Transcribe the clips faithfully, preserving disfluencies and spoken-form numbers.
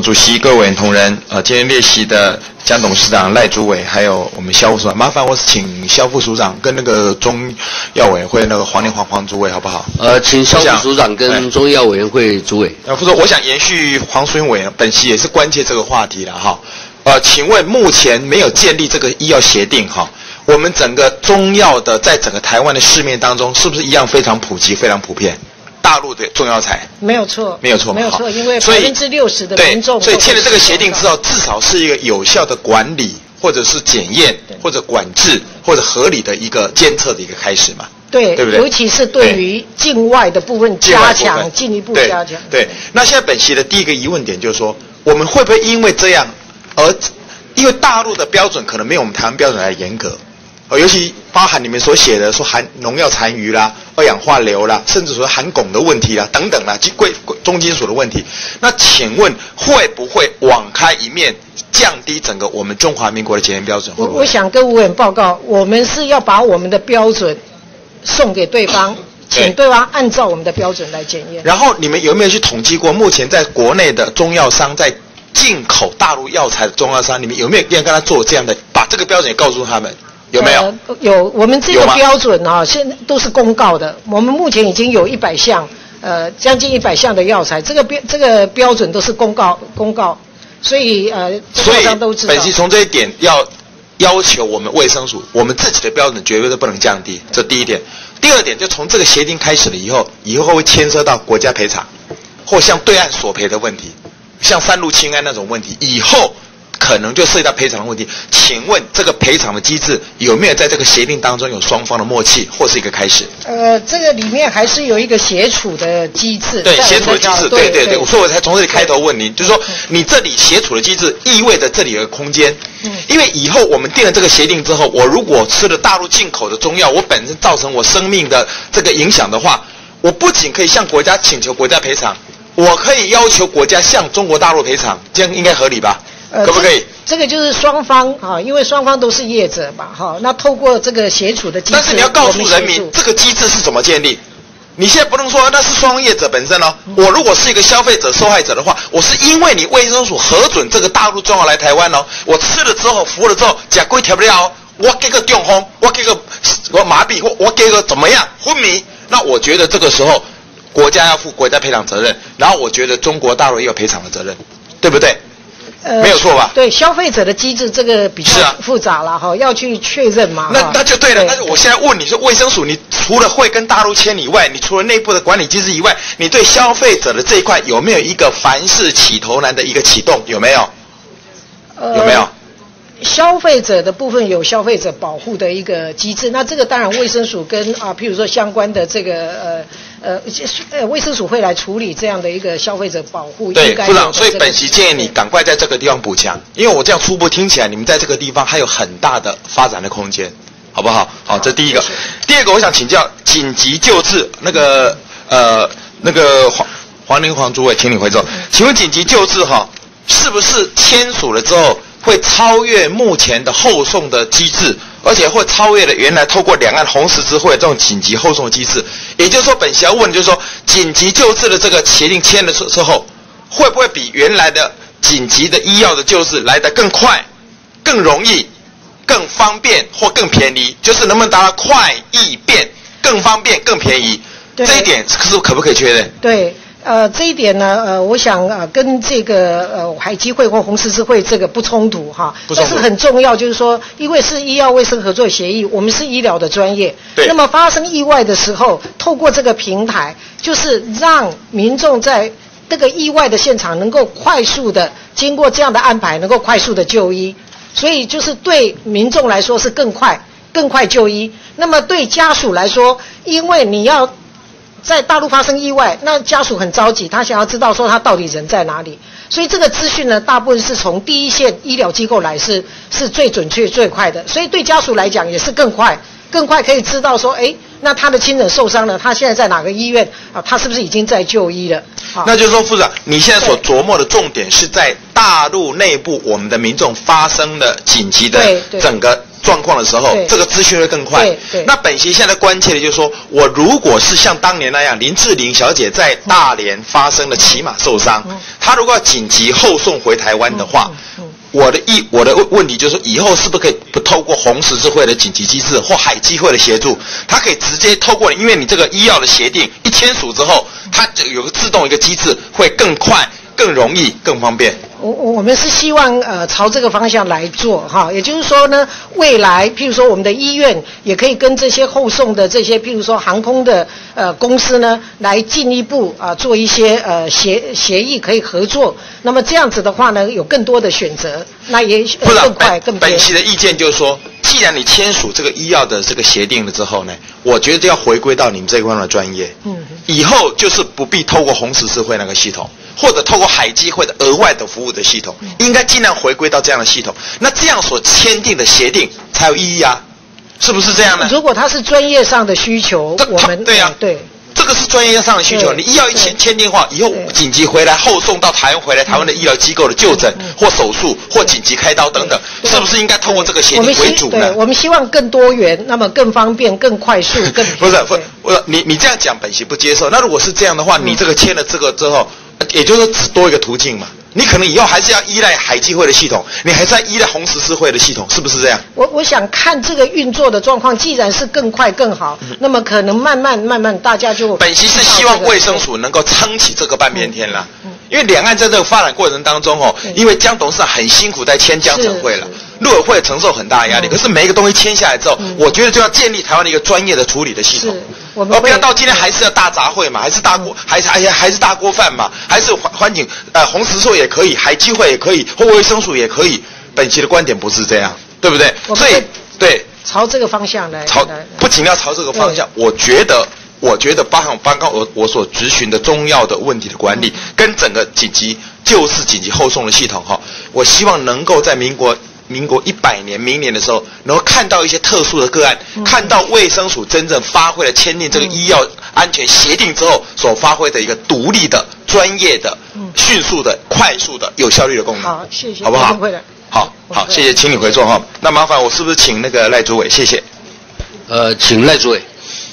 主席、各位委员同仁，呃，今天列席的江董事长赖主委，还有我们萧副署长，麻烦我请萧副署长跟那个中药委员会那个黄连煌黄主委好不好？ 呃，请萧副署长跟中药委员会主委。 呃，副署，我想延续黄淑英委员本席也是关切这个话题了哈。呃，请问目前没有建立这个医药协定哈，我们整个中药的在整个台湾的市面当中，是不是一样非常普及、非常普遍？大陆的中药材没有错， 没有错， 没有错，因为百分之六十的民众所以签了这个协定之后，至少是一个有效的管理，或者是检验，或者管制，或者合理的一个监测的一个开始嘛。 对， 对不对？ 尤其是对于境外的部分加强，进一步加强。 对，对那现在本席的第一个疑问点就是说，我们会不会因为这样而，因为大陆的标准可能没有我们台湾标准来严格。哦，尤其包含你们所写的说含农药残余啦、二氧化硫啦，甚至说含汞的问题啦等等啦，贵重金属的问题。那请问会不会网开一面，降低整个我们中华民国的检验标准？ 我我想跟吴委员报告，我们是要把我们的标准送给对方，请对方按照我们的标准来检验。 然后你们有没有去统计过，目前在国内的中药商在进口大陆药材的中药商，你们有没有跟他做这样的，把这个标准也告诉他们？有没有？ 呃、有，我们这个标准啊，现在都是公告的。我们目前已经有一百项，呃，将近一百项的药材，这个标这个标准都是公告公告，所以呃，中药商都知道。 所以本席从这一点要要求我们卫生署，我们自己的标准绝对都不能降低，这第一点。第二点，就从这个协定开始了以后，以后会牵涉到国家赔偿，或向对岸索赔的问题，像三鹿氰胺那种问题，以后。可能就涉及到赔偿的问题，请问这个赔偿的机制有没有在这个协定当中有双方的默契或是一个开始？ 呃，这个里面还是有一个协处的机制。 对，协处的机制，对对对，所以我才从这里开头问您，就是说你这里协处的机制意味着这里有个空间，嗯，因为以后我们定了这个协定之后，我如果吃了大陆进口的中药，我本身造成我生命的这个影响的话，我不仅可以向国家请求国家赔偿，我可以要求国家向中国大陆赔偿，这样应该合理吧？可不可以？ 这个就是双方啊，因为双方都是业者嘛，哈。那透过这个协处的机制， 但是你要告诉人民，这个机制是怎么建立？你现在不能说那是双方业者本身哦。嗯、我如果是一个消费者、受害者的话，我是因为你卫生署核准这个大陆中药来台湾哦，我吃了之后、服了之后，甲龟调不了，我给个中风，我给个我麻痹，或我给个怎么样昏迷，那我觉得这个时候国家要负国家赔偿责任，然后我觉得中国大陆也有赔偿的责任，对不对？呃，没有错吧？ 对，消费者的机制这个比较复杂了哈、啊，要去确认嘛。 那那就对了。但是我现在问你说，卫生署你除了会跟大陆签以外，你除了内部的管理机制以外，你对消费者的这一块有没有一个凡事起头难的一个启动？有没有？呃、有没有？ 消费者的部分有消费者保护的一个机制，那这个当然卫生署跟啊，譬如说相关的这个呃呃呃卫生署会来处理这样的一个消费者保护。 对，部长，所以本席建议你赶快在这个地方补强，因为我这样初步听起来，你们在这个地方还有很大的发展的空间，好不好？好，这第一个。第二个，我想请教紧急救治那个呃那个黄黄连煌主委，请你回奏，请问紧急救治哈，是不是签署了之后？会超越目前的后送的机制，而且会超越了原来透过两岸红十字会这种紧急后送的机制。也就是说，本席要问就是说，紧急救治的这个协定签了之后，会不会比原来的紧急的医药的救治来得更快、更容易、更方便或更便宜？就是能不能达到快、易、便、更方便、更便宜？这一点是可不可以确认？ 对。呃，这一点呢，呃，我想呃，跟这个呃海基会或红十字会这个不冲突哈， 不冲突。 但是很重要，就是说，因为是医药卫生合作协议，我们是医疗的专业， 对。 那么发生意外的时候，透过这个平台，就是让民众在这个意外的现场能够快速的经过这样的安排，能够快速的就医，所以就是对民众来说是更快、更快就医。那么对家属来说，因为你要在大陆发生意外，那家属很着急，他想要知道说他到底人在哪里，所以这个资讯呢，大部分是从第一线医疗机构来是是最准确最快的，所以对家属来讲也是更快，更快可以知道说，哎，那他的亲人受伤了，他现在在哪个医院啊？他是不是已经在就医了？ 那就是说，副长，你现在所琢磨的重点是在大陆内部我们的民众发生了紧急的整个状况的时候，这个资讯会更快。 对对。 那本席现在关切的就是说，我如果是像当年那样，林志玲小姐在大连发生了骑马受伤，嗯、她如果要紧急后送回台湾的话，嗯嗯、我的意我的问题就是说，以后是不是可以不透过红十字会的紧急机制或海基会的协助，它可以直接透过，因为你这个医药的协定一签署之后，它有个自动一个机制，会更快、更容易、更方便。 我我们是希望呃朝这个方向来做哈，也就是说呢，未来譬如说我们的医院也可以跟这些后送的这些譬如说航空的呃公司呢，来进一步啊、呃、做一些呃协协议可以合作。那么这样子的话呢，有更多的选择，那也、呃、更快更便宜。 本席的意见就是说，既然你签署这个医药的这个协定了之后呢，我觉得要回归到你们这一块的专业，嗯，以后就是不必透过红十字会那个系统。或者透过海基会的额外的服务的系统，应该尽量回归到这样的系统。那这样所签订的协定才有意义啊，是不是这样呢？ 如果它是专业上的需求，我们对呀、啊， 对， 这个是专业上的需求。你医药一签签订话，以后紧急回来后送到台湾回来，台湾的医疗机构的就诊或手术或紧急开刀等等，是不是应该透过这个协定为主呢？ 对，我们希望更多元，那么更方便、更快速、更不是不是，你你这样讲本席不接受。那如果是这样的话，你这个签了这个之后。也就是只多一个途径嘛，你可能以后还是要依赖海基会的系统，你还是要依赖红十字会的系统，是不是这样？ 我我想看这个运作的状况，既然是更快更好，嗯、那么可能慢慢慢慢大家就、这个、 本席是希望卫生署能够撑起这个半边天啦、嗯嗯，因为两岸在这个发展过程当中哦，因为江董事长很辛苦在签江城会了。陆委会承受很大的压力，嗯、可是每一个东西签下来之后、嗯，我觉得就要建立台湾的一个专业的处理的系统，而不要到今天还是要大杂烩嘛，还是大锅，嗯、还是还还是大锅饭嘛，还是环环境呃红十字会也可以，海基会也可以，或卫生署也可以。本期的观点不是这样，对不对？所以对朝这个方向来， 朝不仅要朝这个方向，我觉得。我觉得包含刚刚我我所质询的中药的问题的管理，嗯、跟整个紧急救治、紧急后送的系统哈，我希望能够在民国民国一百年明年的时候，能够看到一些特殊的个案，嗯、看到卫生署真正发挥了签订这个医药安全协定之后所发挥的一个独立的、专业的、嗯、迅速的、快速的、有效率的功能。 好，谢谢， 好不好？好好，谢谢，请你回座哈。那麻烦我是不是请那个赖主委？谢谢。 呃，请赖主委。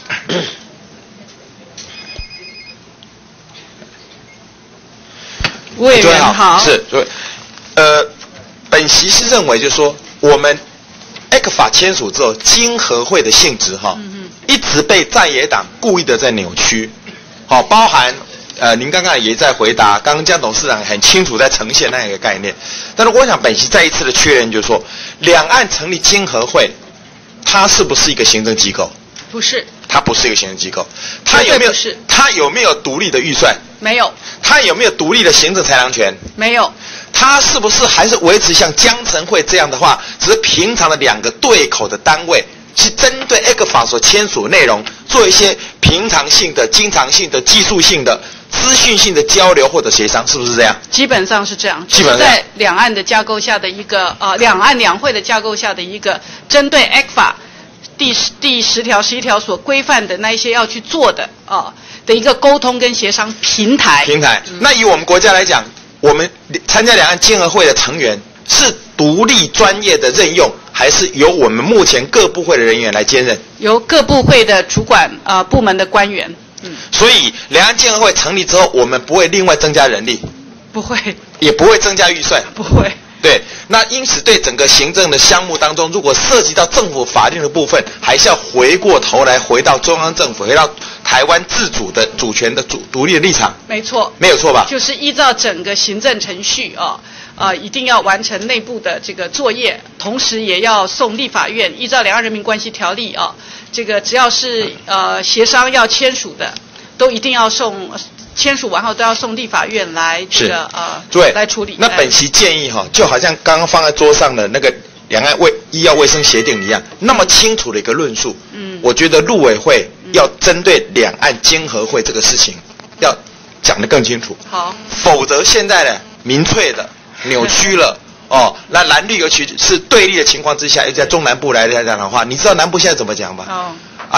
委员好， 是，对，呃，本席是认为，就是说，我们 E C F A 签署之后，经合会的性质哈，嗯、一直被在野党故意的在扭曲，好、哦，包含呃，您刚刚也在回答，刚刚江董事长很清楚在呈现那一个概念，但是我想本席再一次的确认，就是说，两岸成立经合会，它是不是一个行政机构？ 不是。 它不是一个行政机构，它有没有？它有没有独立的预算？ 没有。 它有没有独立的行政裁量权？ 没有。 它是不是还是维持像江城会这样的话，只是平常的两个对口的单位，是针对 E C F A 所签署的内容，做一些平常性的、经常性的、技术性的、资讯性的交流或者协商，是不是这样？ 基本上是这样。 基本上在两岸的架构下的一个呃，两岸两会的架构下的一个针对 E C F A。第十第十条、十一条所规范的那一些要去做的啊、呃、的一个沟通跟协商平台。 平台。嗯、那以我们国家来讲，我们参加两岸经合会的成员是独立专业的任用，还是由我们目前各部会的人员来兼任？ 由各部会的主管呃部门的官员。嗯。所以两岸经合会成立之后，我们不会另外增加人力。 不会。 也不会增加预算。 不会。 对，那因此对整个行政的项目当中，如果涉及到政府法令的部分，还是要回过头来回到中央政府，回到台湾自主的主权的主独立的立场。 没错， 没有错吧？ 就是依照整个行政程序啊，呃，一定要完成内部的这个作业，同时也要送立法院，依照《两岸人民关系条例》啊，这个只要是呃协商要签署的，都一定要送。签署完后都要送立法院来这个呃对来处理。 那本席建议哈，就好像刚刚放在桌上的那个两岸卫医药卫生协定一样，那么清楚的一个论述。嗯，我觉得陆委会要针对两岸经合会这个事情，要讲得更清楚。 好， 否则现在呢民粹的扭曲了哦，那蓝绿尤其是对立的情况之下，又在中南部来讲的话，你知道南部现在怎么讲吧？ 哦， 啊，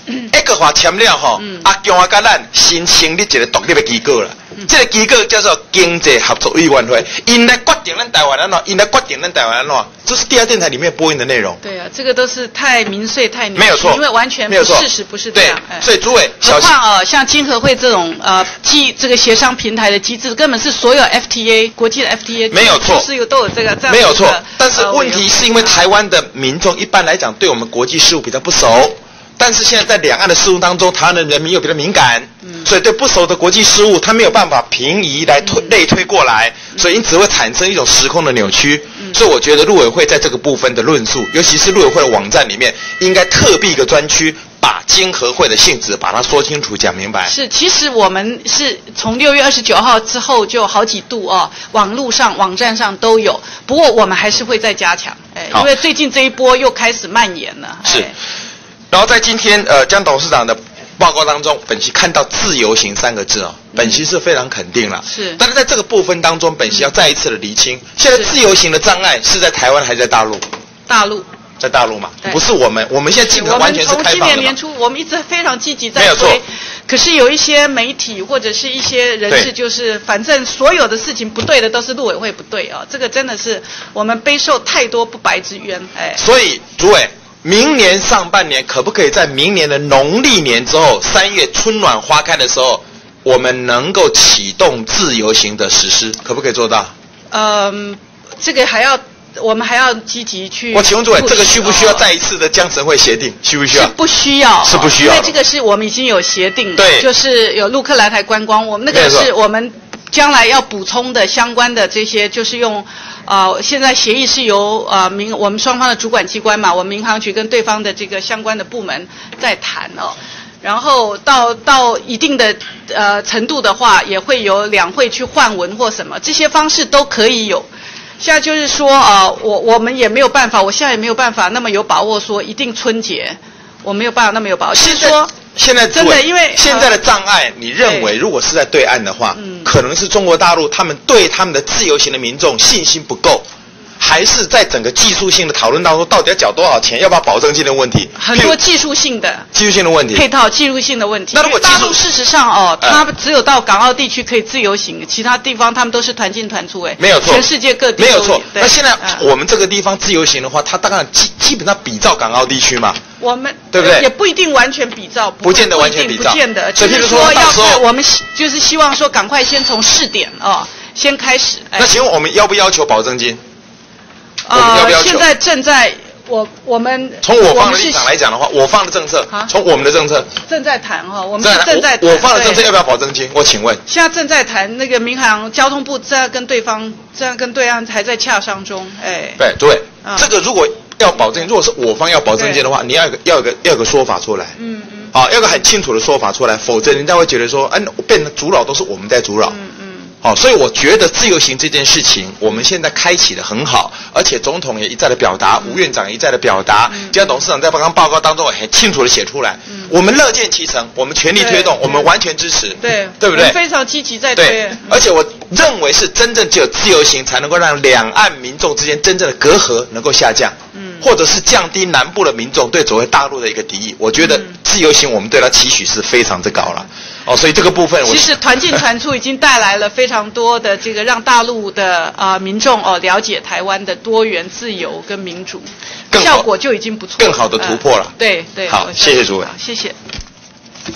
一个话签了吼， 嗯、 阿强啊，甲咱新成立一个独立的机构了。嗯、这个机构叫做经济合作委员会，因来决定咱台湾安怎，因来决定咱台湾安怎，这是第二电台里面播音的内容。 对啊，这个都是太民粹、太扭曲， 没有错， 因为完全不事实不是这样。 对，所以诸位， 何况啊，像经合会这种呃机这个协商平台的机制，根本是所有 F T A 国际的 F T A 没有错， 是有都有这个这样没有错。但是问题是因为台湾的民众一般来讲对我们国际事务比较不熟。但是现在在两岸的事务当中，台湾的人民又比较敏感，嗯、所以对不熟的国际事务，他没有办法平移来推、嗯、类推过来，嗯、所以因此会产生一种时空的扭曲。嗯、所以我觉得陆委会在这个部分的论述，尤其是陆委会的网站里面，应该特别一个专区，把经合会的性质把它说清楚、讲明白。 是，其实我们是从六月二十九号之后就好几度哦，网络上、网站上都有，不过我们还是会再加强，哎，因为最近这一波又开始蔓延了。 是。然后在今天呃江董事长的报告当中，本席看到自由行三个字哦，本席是非常肯定了。 是。 但是在这个部分当中，本席要再一次的厘清，现在自由行的障碍是在台湾还是在大陆？ 大陆。 在大陆嘛，不是我们，我们现在进口完全是开放的。 从今年年初，我们一直非常积极在推。没有错。可是有一些媒体或者是一些人士，就是反正所有的事情不对的都是陆委会不对啊，这个真的是我们背受太多不白之冤。哎。 所以，主委。明年上半年可不可以在明年的农历年之后，三月春暖花开的时候，我们能够启动自由行的实施，可不可以做到？ 嗯，这个还要我们还要积极去。 我请问主委，这个需不需要再一次的江城会协定？需不需要？ 是不需要， 是不需要。 因为这个是我们已经有协定， 对， 就是有陆客来台观光，我们那个是我们将来要补充的相关的这些，就是用。呃，现在协议是由呃民我们双方的主管机关嘛，我们民航局跟对方的这个相关的部门在谈哦，然后到到一定的呃程度的话，也会有两会去换文或什么，这些方式都可以有。现在就是说呃，我我们也没有办法，我现在也没有办法那么有把握说一定春节，我没有办法那么有把握。是说。 现在真的，因为现在的障碍，你认为如果是在对岸的话，嗯、可能是中国大陆他们对他们的自由行的民众信心不够，还是在整个技术性的讨论当中，到底要缴多少钱，要不要保证金的问题？ 很多技术性的技术性的问题， 配套技术性的问题。 那如果技术， 大陆事实上哦，呃、它只有到港澳地区可以自由行，其他地方他们都是团进团出，哎， 没有错， 全世界各地没有错。那现在我们这个地方自由行的话，它当然基基本上比照港澳地区嘛。 我们对不对？ 也不一定完全比照， 不见得完全比照， 不见得。 所以，譬如说，要是我们就是希望说，赶快先从试点哦，先开始。 哎、那请问我们要不要求保证金？ 呃， 我们要不要求？ 现在正在我我们从我方的立场来讲的话，我方的政策，从我们的政策正在谈哈，我们正在谈。 我方的政策要不要保证金？我请问。 现在正在谈，那个民航交通部正在跟对方，正在跟对岸还在洽商中，哎。 对对，嗯、这个如果。要保证，如果是我方要保证金的话，你要有个要有个要有个说法出来，嗯嗯，好，要有个很清楚的说法出来，否则人家会觉得说，哎、啊，变成阻扰都是我们在阻扰，嗯嗯，好，所以我觉得自由行这件事情，我们现在开启的很好，而且总统也一再的表达，吴院长也一再的表达，今天董事长在刚刚报告当中也很清楚的写出来，嗯，我们乐见其成，我们全力推动，我们完全支持， 对， 对不对？ 非常积极在推， 对，而且我认为是真正只有自由行才能够让两岸民众之间真正的隔阂能够下降，嗯。或者是降低南部的民众对所谓大陆的一个敌意，我觉得自由行我们对它期许是非常之高了。哦，所以这个部分我， 其实团进团出已经带来了非常多的这个让大陆的啊、呃、民众哦了解台湾的多元、自由跟民主，效果就已经不错了， 更好的突破了。 呃、对对， 好，谢谢主委， 谢谢。